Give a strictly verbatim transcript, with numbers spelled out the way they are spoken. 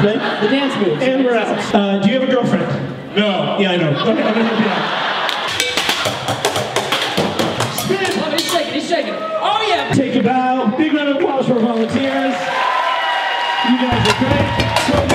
thing. The dance moves. And we're out. Uh, do you have a girlfriend? No. Yeah, I know. Okay, I'm gonna help you out. Spin. Oh, he's shaking, he's shaking. Oh yeah. Take a bow. Big round of applause for our volunteers. You guys are great. So